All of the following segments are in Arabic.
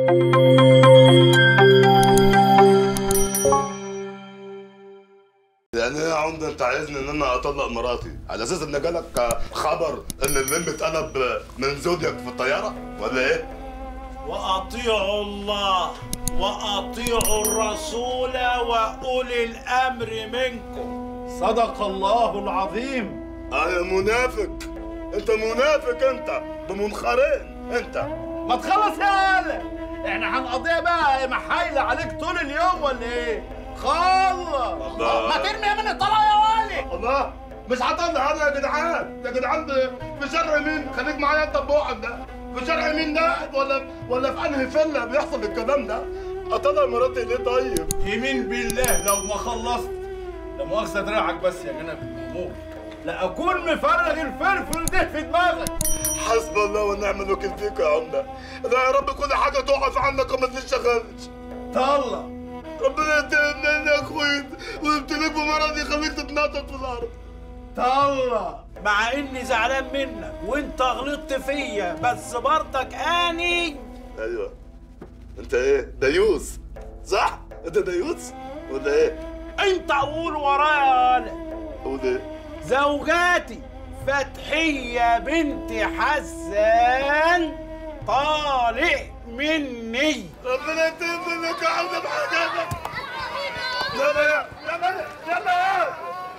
يعني ايه يا عمده انت عايزني ان انا اطلق مراتي على اساس ان جالك خبر ان الليل اتقلب من زودياك في الطياره ولا ايه؟ واطيعوا الله واطيعوا الرسول واولي الامر منكم. صدق الله العظيم. يا منافق، انت منافق، انت بمنخرين انت. ما تخلص يا قلق، احنا هنقضيها بقى محايله عليك طول اليوم ولا ايه؟ خلص. ما ترمي من الطلاق يا ولي. الله، مش هطلع انا يا جدعان، يا جدعان في شرع مين؟ خليك معايا انت بوقك ده، في شرع مين ده؟ ولا في انهي فيلا بيحصل الكلام ده؟ اطلع مراتي ليه طيب؟ يمين بالله لو ما خلصت، لا مؤاخذة دراعك بس يا جناب المأمور، لا أكون مفرغ الفلفل ده في دماغك. حسب الله ونعم الوكيل فيك يا عمده. لا يا رب كل حاجه تقف عنك وما تشتغلش. طلع. ربنا ينتقم يا اخوي ويبتليك بمرض يخليك تتنطط في الارض. طلع. مع اني زعلان منك وانت غلطت فيا، بس برضك اني. ايوه انت ايه؟ ديوس صح؟ انت ديوس ولا ايه؟ انت قول ورايا يا قول ايه؟ زوجاتي فتحية بنت حسان طالع مني. ربنا ينتقم منك يا عمده بحاجاتك. يلا يلا يلا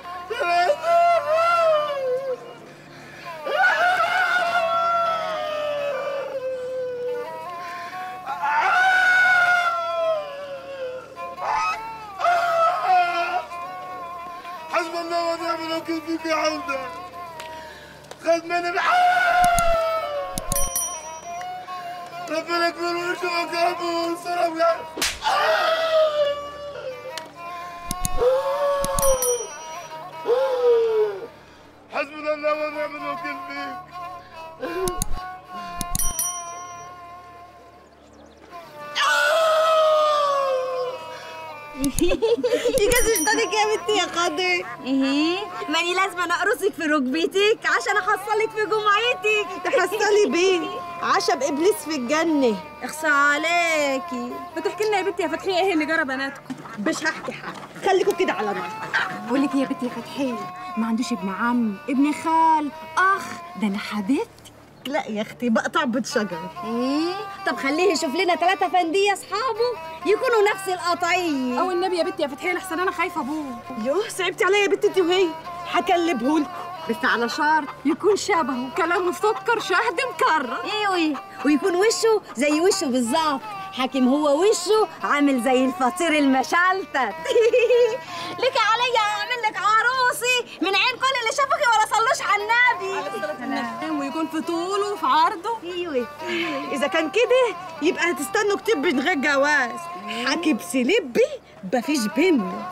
حسب الله ونعم الوكيل فيك يا عمده. خد مني ربنا يكبر ويشوفك يا رب وينصرك يا رب. حسبنا الله ونعم الوكيل فيك. يجازي شطانك يا بنتي يا قدر. ماني لازم اقرصك في ركبتك عشان احصلك في جمعتك. تحصلي بيه عشا بابليس في الجنه. اخصى عليكي. بتحكي لنا يا بنتي يا فتحيه ايه اللي جرى بناتكم؟ مش هحكي حاجه، خليكم كده على نار. بقول لك يا بنتي يا فتحيه، ما عندوش ابن عم، ابن خال، اخ، ده انا حبيبتي. لا يا اختي بقطع بيت شجر. طب خليه يشوف لنا 3 فنديه اصحابه يكونوا نفس القطعيه. او النبي يا بنتي يا فتحيه لحسن انا خايفه ابوه. يوه صعبتي عليا يا بنتي انت وهي. هكلبهولكوا بس على شرط يكون شبهه كلامه سكر شهد مكرر. ايوه ويكون وشه زي وشه بالظبط. حاكم هو وشه عامل زي الفطير المشلتت. لك عليا اعمل لك عروسي من عين كل اللي شافوكي ولا صلوش على النبي. ويكون في طوله وفي عرضه. ايوه اذا كان كده يبقى هتستنوا كتير من غير جواز. حكي بسلبي مفيش بينه.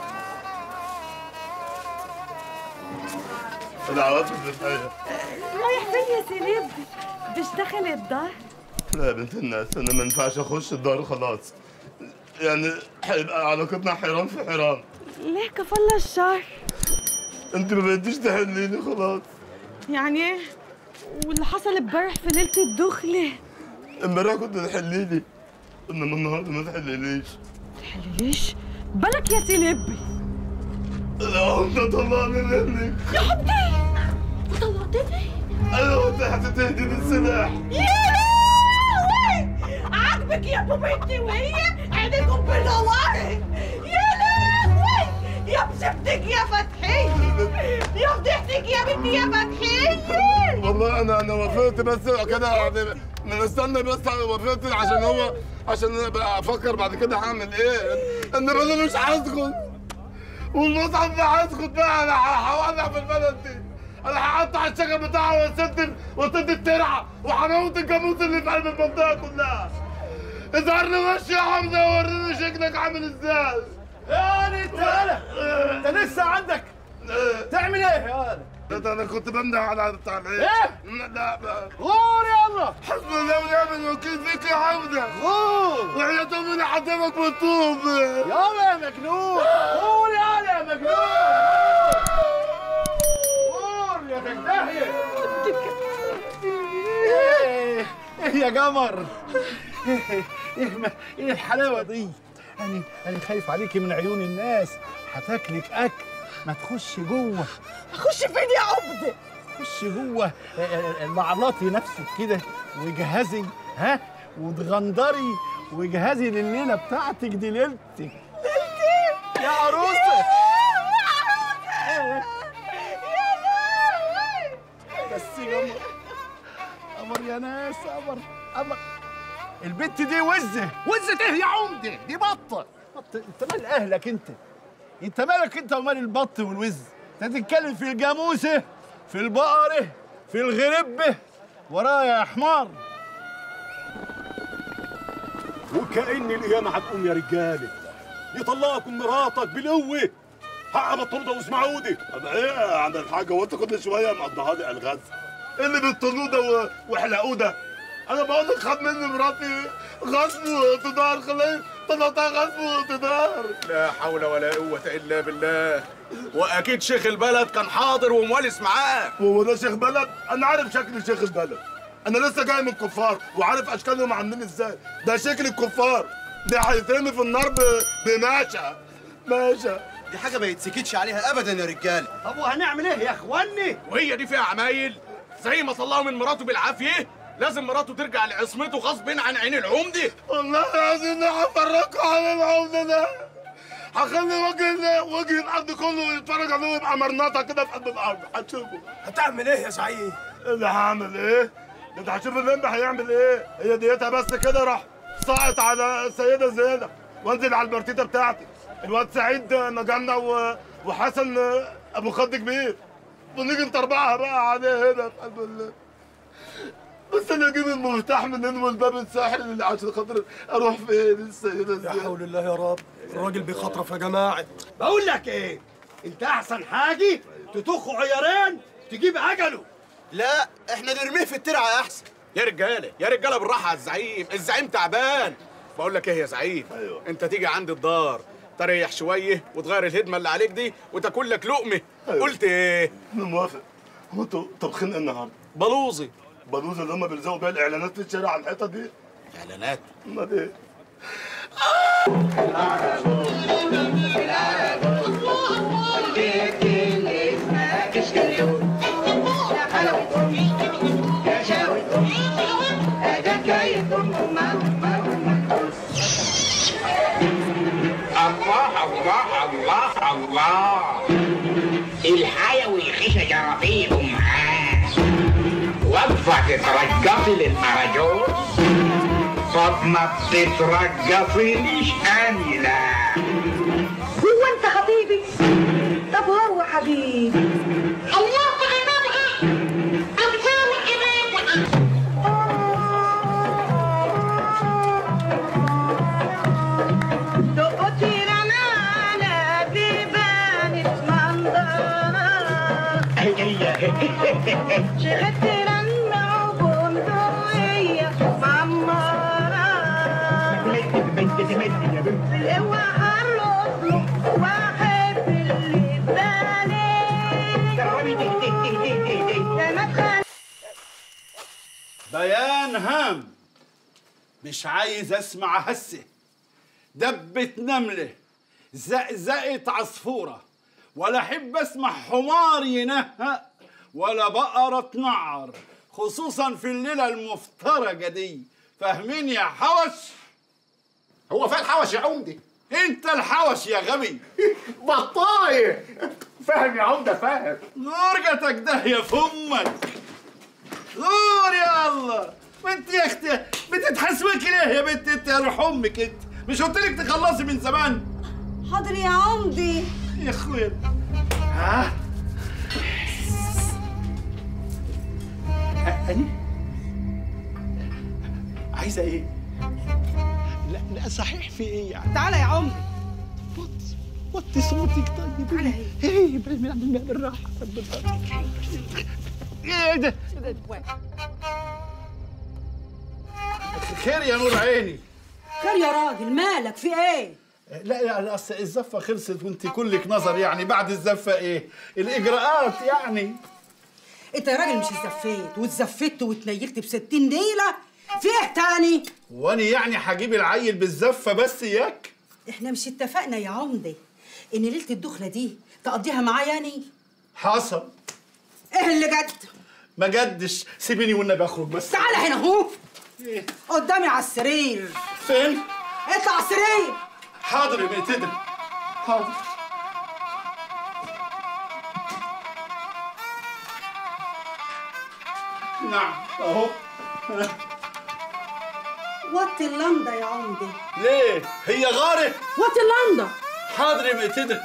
العواطف بتحية. رايح فين يا سلبي؟ بشتغل الدار. لا يا بنت الناس انا ما ينفعش اخش الدار خلاص، يعني هيبقى علاقتنا حيران في حيران. ليه كفالة الشر؟ انت ما بقيتيش تحليني خلاص. يعني ايه؟ واللي حصل امبارح في ليلة الدخلة؟ امبارح كنت تحليلي انما النهارده ما تحليليش. تحلليش؟ بالك يا سلبي. لا انت طلعني منك. يا حبيبي طلعتني؟ ايوه انت هتتهدي بالسلاح. يا لهوي عاجبك يا ابو بنتي وهي عينيكم بنورت. يا لهوي يا بسبتك يا فتحية، يا فضيحتك يا بنتي يا فتحية. والله انا وافقت بس كده يعني نستنى بس وافقت عشان ابقى افكر بعد كده هعمل ايه. انما انا مش هسكت والمصحف ده هسكت بقى. انا هولع في البلد دي، انا هقطع الشجر بتاعه واسد الترعه وهموت الجاموس اللي في قلب المنطقه كلها. اظهر لي وش يا حمزه ووريني شكلك عامل ازاي. يعني انت لسه عندك تعمل ايه يا ده انا كنت بنده على بتاع العيش. ايه؟ لا غور يلا. حسبي الله ونعم الوكيل فيك يا حمزه. غور وحياة امي حدامك بالطوب. يلا يا مجنون. غور يا مجنون. غور يا تنتهي. ايه يا قمر ايه الحلاوه دي؟ انا خايف عليكي من عيون الناس، هتاكلك اكل. ما تخشي جوه. اخش فين يا عبد؟ خشي جوه، لعلطي نفسك كده وجهزي، وتغندري وجهزي لليله بتاعتك دي. ليلتك يا عروسه. بس يا قمر يا ناس، قمر. البت دي وزه ايه يا عمده؟ دي بطه. انت مال اهلك انت مالك انت ومال البط والوز؟ انت تتكلم في الجاموسه، في البقره، في الغربه، ورايا يا حمار. وكأن القيامة هتقوم يا رجالة. يطلقكم مراتك بالقوة. حق بطردة واسمعودي. طب ايه يا عم الحاج، هو انت كل شويه مقضيها لي الغاز؟ ايه اللي بالطردة ده وحلقوه ده؟ انا بقول لك خد مني مراتي غصب واقتدار، خليه طلعتها غصب واقتدار. لا حول ولا قوة إلا بالله. وأكيد شيخ البلد كان حاضر وموالس معاه. وهو ده شيخ بلد؟ أنا عارف شكل شيخ البلد. أنا لسه جاي من الكفار وعارف أشكالهم عاملين إزاي. ده شكل الكفار. ده هيترمي في النار ماشى. دي حاجة ما يتسكتش عليها أبدا يا رجالة. طب وهنعمل إيه يا إخواني؟ وهي دي فيها عمايل؟ زي ما طلعوا من مراته بالعافية لازم مراته ترجع لعصمته غصب عن عين العمدة. والله العظيم هفرجكوا على العمدة ده. هخلي وجه الأرض كله يتفرج عليه ويبقى مرنطة كده في قلب الأرض. هتشوفوا. هتعمل إيه يا زعيم؟ اللي هعمل إيه؟ أنت هتشوف اللمبي هيعمل إيه؟ هي ديتها بس كده راح صاعت على السيدة زينب وانزل على البرتيتة بتاعتي. الواد سعيد نجمنا وحسن أبو خد كبير. ونيجي نطربعها بقى عليه هنا في قلب الليل. بس انا اجيب المفتاح منين والباب الساحل عشان خاطر اروح فين السيده زينب؟ لا حول الله يا رب، الراجل بيخطرف يا جماعه. بقول لك ايه؟ انت احسن حاجه تطخ عيارين تجيب عجله. لا احنا نرميه في الترعه احسن. يا رجاله بالراحه على الزعيم تعبان. بقول لك ايه يا زعيم؟ أيوة. انت تيجي عند الدار تريح شويه وتغير الهدمه اللي عليك دي وتاكل لك لقمه. أيوة. قلت ايه؟ انا موافق. هو انتوا طبخين النهارده؟ بلوزي. بلوزه اللي هم بيلزقوا بيها الاعلانات في الشارع على الحيطه دي؟ اعلانات؟ امال ايه؟ الله الحيوي خشة جرافيل معاه وقفة تترقصي للأراجوز فاطمة بتترقصي مش آملة. هو انت حبيبي؟ طب هو حبيبي. الله أكبر أبطال الإبادة. شغلت لنا وبندقية معمرة القوة هنطلق واحد اللي بالي. بيان هام. مش عايز اسمع هسه دبة نملة زقزقة عصفورة، ولا احب اسمع حمار ينهق ولا بقرة تنعر، خصوصا في الليلة المفترجة دي. فاهمين يا حوش؟ هو فين الحوش يا عمدي؟ انت الحوش يا غبي. بطاية. فاهم يا عمدة فاهم. غرقتك ده يا فمك. غور يا الله. وانت يا اختي بتتحسوكي ليه يا بنت انت؟ يا روح امك انت، مش قلت لك تخلصي من زمان؟ حاضر يا عمدي. يا اخويا ها أني؟ عايزة إيه؟ لا صحيح في إيه يعني؟ تعالى يا عمدي. وطي صوتك طيب. تعالى إيه بالراحة. إيه ده؟ خير يا نور عيني. خير يا راجل، مالك في ايه؟ لا يعني اصل الزفه خلصت وانت كلك نظر، يعني بعد الزفه ايه؟ الاجراءات يعني. انت يا راجل مش اتزفيت واتزفت واتنيلت ب60 ليله؟ في ايه تاني؟ وانا يعني هجيب العيل بالزفه بس اياك؟ احنا مش اتفقنا يا عمده ان ليله الدخله دي تقضيها معايا يعني؟ حصل. ايه اللي جد؟ ما جدش، سيبيني والنبي اخرج بس. تعالى هنا اهو. ايه؟ قدامي على السرير. فين؟ اطلع على السرير. حاضر يا مقتدر، حاضر. نعم اهو. وطي اللمضه يا عمده. ليه؟ هي غارت؟ وطي اللمضه. حاضر يا مقتدر.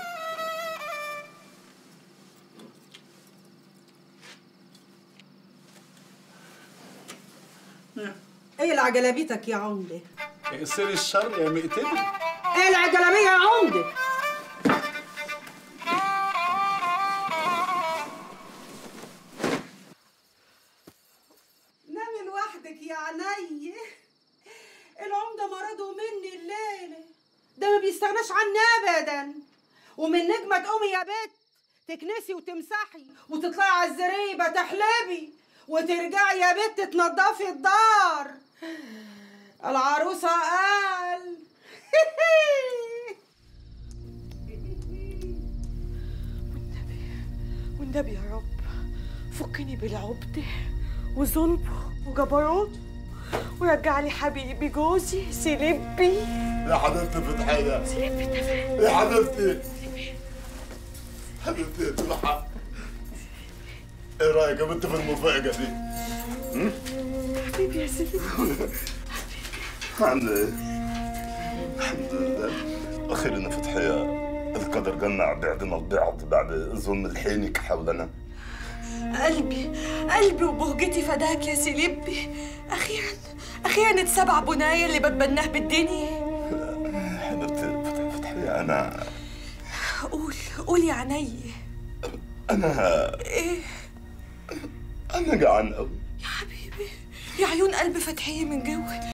اقلع جلابيتك يا عمده. اقصري الشر يا مقتدر. اقلع الجلابيه يا عمده. نامي لوحدك يا عيني. العمده مرضه مني الليله، ده ما بيستغناش عني ابدا. ومن نجمه تقومي يا بت تكنسي وتمسحي وتطلعي على الزريبه تحلبي وترجعي يا بت تنضفي الدار. العروسه قال والنبي يا رب فكني بالعبده وظلمه وجبروته ورجع لي حبيبي جوزي سلبي. يا حبيبتي فتحية. سلبي تمام يا حبيبتي. حبيبتي تروح. ايه رايك يا بنت في المفاجأة دي؟ حبيبي يا سلبي. الحمد لله. الحمد لله. اخيرا فتحية القدر جمع بعدنا البعض بعد ظلم الحينك حولنا. قلبي وبهجتي فداك يا سلبي. اخيرا اتسبع بنايا اللي بتبناه بالدنيا. حبيبتي فتحية انا قول يا عيني. انا ايه؟ انا جعان قوي يا حبيبي يا عيون قلب فتحية من جوه.